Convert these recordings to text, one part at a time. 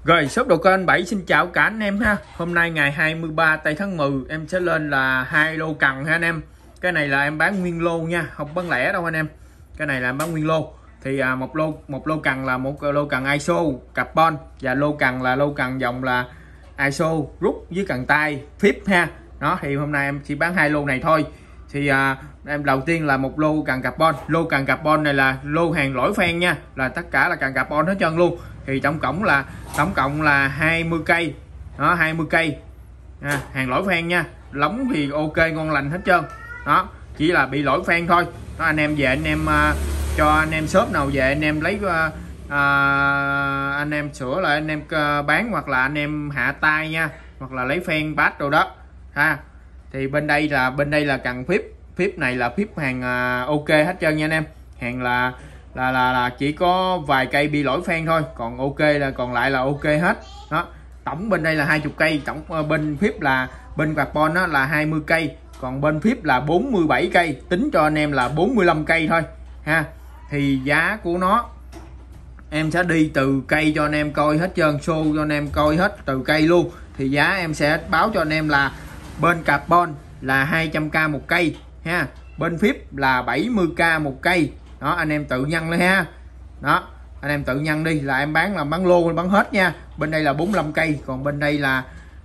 Rồi, shop đồ kênh 7 xin chào cả anh em ha. Hôm nay ngày 23 tây tháng 10 em sẽ lên là 2 lô cần ha anh em. Cái này là em bán nguyên lô nha, không bán lẻ đâu anh em. Cái này là em bán nguyên lô. Thì một lô cần là một lô cần ISO carbon, và lô cần là lô cần dòng là ISO rút với cần tay phíp ha. Đó thì hôm nay em chỉ bán 2 lô này thôi. Thì em đầu tiên là một lô cần carbon. Lô cần carbon này là lô hàng lỗi phen nha, là tất cả là cần carbon hết trơn luôn. Thì tổng cộng là 20 cây đó, 20 cây hàng lỗi phen nha. Lóng thì ok ngon lành hết trơn đó, chỉ là bị lỗi phen thôi đó. Anh em về anh em cho anh em shop nào về anh em lấy anh em sửa lại anh em bán, hoặc là anh em hạ tay nha, hoặc là lấy phen bát đồ đó ha. Thì bên đây là cần phíp này là phíp hàng ok hết trơn nha anh em. Hàng là chỉ có vài cây bị lỗi phen thôi, còn ok là còn lại là ok hết đó. Tổng bên đây là 20 cây, tổng bên phíp là bên carbon đó là 20 cây, còn bên phíp là 47 cây, tính cho anh em là 45 cây thôi ha. Thì giá của nó em sẽ đi từ cây cho anh em coi hết trơn, show cho anh em coi hết từ cây luôn. Thì giá em sẽ báo cho anh em là bên carbon là 200k một cây ha, bên phíp là 70k một cây đó. Anh em tự nhân lên ha, đó anh em tự nhân đi, là em bán lô bán hết nha. Bên đây là 45 cây, còn bên đây là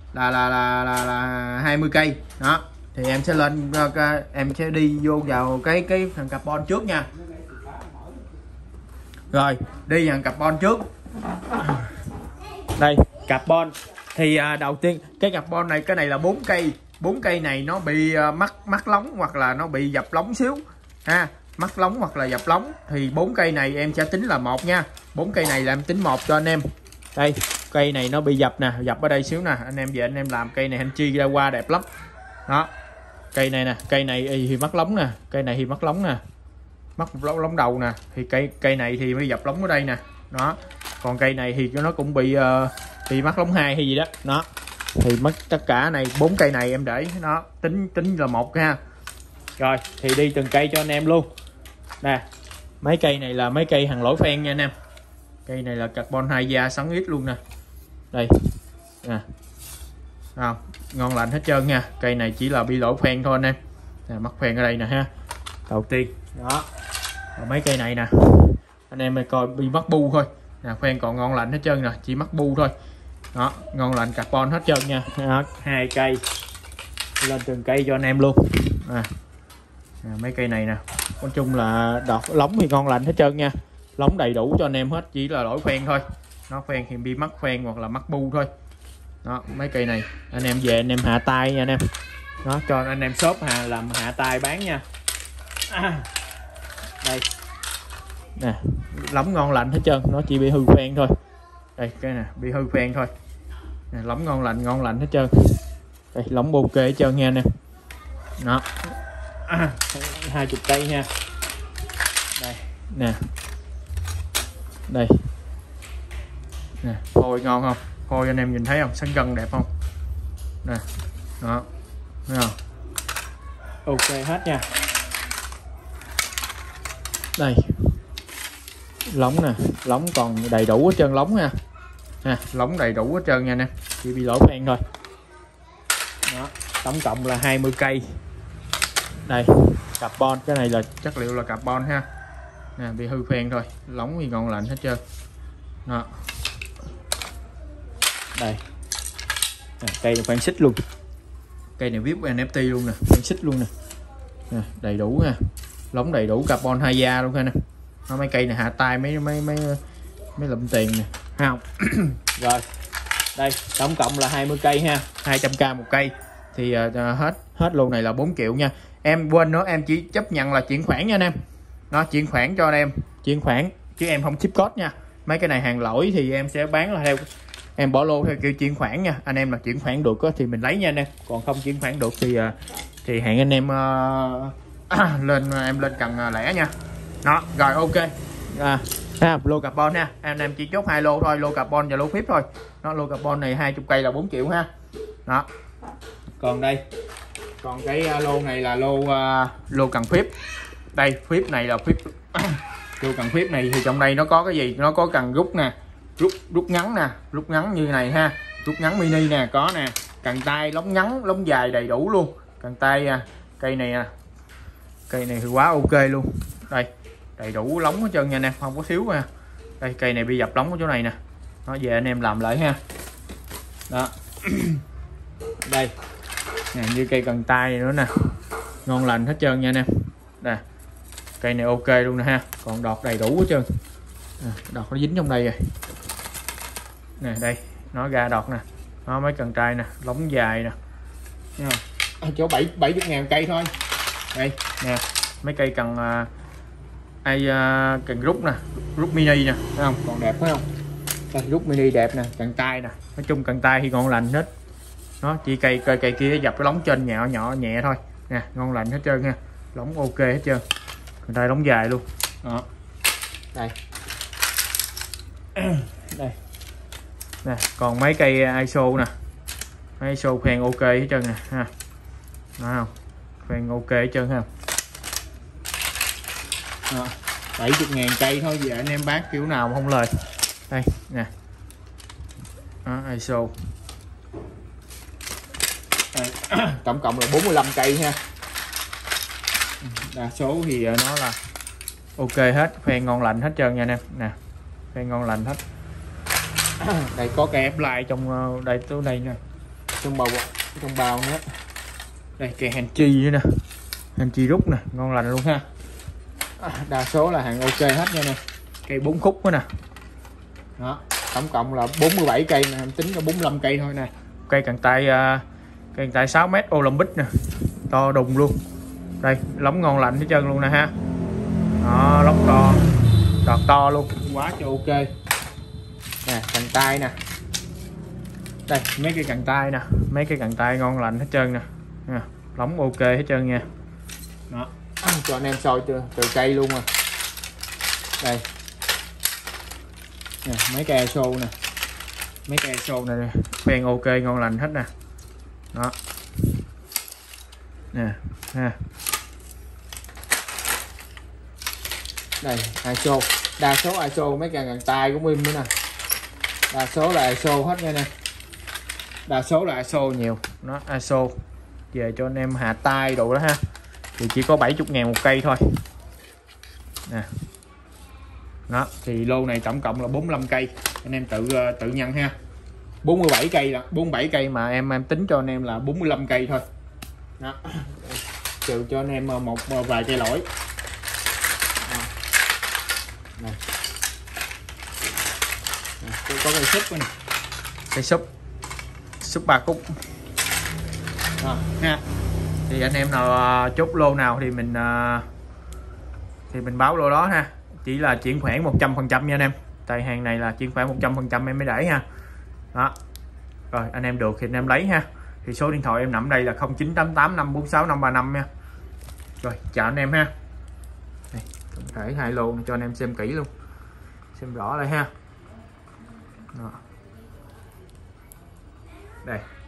20 cây đó. Thì em sẽ lên em sẽ đi vô vào cái thằng carbon trước nha. Rồi đi thằng carbon trước. Đây carbon thì đầu tiên cái carbon này, cái này là 4 cây. 4 cây này nó bị mắc lóng hoặc là nó bị dập lóng xíu ha, mắc lóng hoặc là dập lóng. Thì 4 cây này em sẽ tính là một nha. 4 cây này là em tính một cho anh em. Đây cây này nó bị dập nè, dập ở đây xíu nè, anh em về anh em làm cây này anh chi ra qua đẹp lắm đó. Cây này nè, cây này thì mắc lóng nè, cây này thì mắc lóng nè, mắc lóng đầu nè. Thì cây này thì mới dập lóng ở đây nè đó. Còn cây này thì nó cũng bị mắc lóng 2 hay gì đó đó. Thì mất tất cả này 4 cây này em để nó tính là một ha. Rồi thì đi từng cây cho anh em luôn nè. Mấy cây này là mấy cây hàng lỗi phen nha anh em. Cây này là carbon 2 da xoắn ít luôn nè. Đây nè, ngon lành hết trơn nha. Cây này chỉ là bị lỗi phen thôi anh em nè, mắc phen ở đây nè ha, đầu tiên đó. Và mấy cây này nè anh em mình coi bị mắc bu thôi nè, phen còn ngon lành hết trơn nè, chỉ mắc bu thôi đó, ngon lành carbon hết trơn nha. 2 cây lên từng cây cho anh em luôn mấy cây này nè, nói chung là đọt lóng thì ngon lành hết trơn nha, lóng đầy đủ cho anh em hết, chỉ là lỗi phen thôi. Nó phen thì bị mắc phen hoặc là mắc bu thôi đó. Mấy cây này anh em về anh em hạ tay nha anh em đó, cho anh em shop làm hạ tay bán nha. Đây nè, lóng ngon lành hết trơn, nó chỉ bị hư phen thôi. Đây cái nè bị hư phen thôi nè, lóng ngon lành hết trơn. Đây lóng ok hết trơn nha anh em đó. 20 cây nha. Đây nè, đây nè, phôi ngon không, phôi anh em nhìn thấy không, sắn gân đẹp không nè đó, thấy không, ok hết nha. Đây lóng nè, lóng còn đầy đủ hết trơn lóng nha lóng đầy đủ hết trơn nha nè, chỉ bị lỗi phen thôi đó. Tổng cộng là 20 cây. Đây carbon, cái này là chất liệu là carbon ha nè, bị hư phen thôi, lóng thì ngon lành hết trơn đó. Đây cây này khoan xích luôn, cây này viết NFT luôn nè, khoan xích luôn nè, đầy đủ nha, lóng đầy đủ carbon 2 da luôn ha nè. Mấy cây này hạ tay mấy lụm tiền nè, thấy không? Rồi đây tổng cộng là 20 cây ha, 200k một cây. Thì hết lô này là 4 triệu nha. Em quên nữa, em chỉ chấp nhận là chuyển khoản nha anh em. Nó chuyển khoản cho anh em, chuyển khoản chứ em không chip code nha. Mấy cái này hàng lỗi thì em sẽ bán là theo em bỏ lô theo kiểu chuyển khoản nha. Anh em là chuyển khoản được thì mình lấy nha anh em. Còn không chuyển khoản được thì hẹn anh em em lên cần lẻ nha. Đó rồi ok. Lô carbon ha, anh em chỉ chốt 2 lô thôi, lô carbon và lô phíp thôi. Nó lô carbon này 20 cây là 4 triệu ha. Đó. Còn đây, còn cái lô này là lô cần phíp. Đây phíp này là phíp lô cần phíp này thì trong đây nó có cái gì, nó có cần rút nè, rút ngắn nè, rút ngắn như này ha, rút ngắn mini nè, có nè, cần tay lóng ngắn lóng dài đầy đủ luôn. Cần tay cây này cây này thì quá ok luôn. Đây đầy đủ lóng hết trơn nha anh em, không có thiếu nha. Đây cây này bị dập lóng ở chỗ này nè, nó về anh em làm lại ha. Đó đây nè, như cây cần tay nữa nè, ngon lành hết trơn nha anh em. Nè cây này ok luôn nè ha, còn đọt đầy đủ hết trơn. Đọt nó dính trong đây rồi nè, đây nó ra đọt nè, nó mấy cần trai nè, lóng dài nè, chỗ 70.000 cây thôi. Đây nè mấy cây cần cần rút nè, rút mini nè, thấy không, còn đẹp phải không. Đây, rút mini đẹp nè, cần tay nè, nói chung cần tay thì ngon lành hết. Nó chỉ cây kia dập cái lóng trên nhỏ nhẹ thôi nè, ngon lành hết trơn nha, lóng ok hết trơn, cần tay lóng dài luôn. Đó đây đây nè, còn mấy cây ISO nè, mấy ISO khoen ok hết trơn nè ha, đó không, khoen ok hết trơn ha. 70.000 cây thôi, giờ anh em bán kiểu nào mà không lời. Đây nè, đó, ISO đây, tổng cộng là 45 cây ha, đa số thì nó là ok hết, khoen ngon lành hết trơn nha anh em nè, khoen ngon lành hết. Đây có cây F-Line trong đây, tới đây nè, trong bào nữa. Đây cây Hanchi nữa nè, Hanchi rút nè, ngon lành luôn ha. Đa số là hàng ok hết nha nè, cây 4 khúc nữa nè. Đó tổng cộng là 47 cây nè, em tính là 45 cây thôi nè. Cây cần tay 6m Olympic nè, to đùng luôn. Đây lóng ngon lành hết trơn luôn nè ha. Đó lóng to, đọt to luôn, quá trời ok nè. Cần tay nè, đây mấy cây cần tay nè, mấy cây cần tay ngon lành hết trơn nè, lóng ok hết trơn nha. Đó cho anh em soi từ cây luôn à. Đây nè, mấy cây ISO nè, mấy cây ISO này khoen ok ngon lành hết nè. Đó nè ha, đây ISO, đa số ISO mấy cây cần tay của Mim nữa nè, đa số là ISO hết nha nè, đa số là ISO nhiều. Nó ISO về cho anh em hạ tay đồ đó ha, thì chỉ có 70.000 một cây thôi nè. Đó thì lô này tổng cộng là 45 cây, anh em tự nhân ha. 47 cây là 47 cây mà em tính cho anh em là 45 cây thôi. Đó trừ cho anh em một vài cây lỗi. Này. Có cây súp nè, cây súp 3 khúc ha. Thì anh em nào chốt lô nào thì mình báo lô đó ha, chỉ là chuyển khoản 100% nha anh em, tại hàng này là chuyển khoản 100% em mới đẩy ha. Đó rồi anh em được thì anh em lấy ha, thì số điện thoại em nằm đây là 0988 546 535 nha. Rồi chào anh em ha. Đây, tổng thể 2 lô cho anh em xem kỹ luôn, xem rõ lại ha. Đó. Đây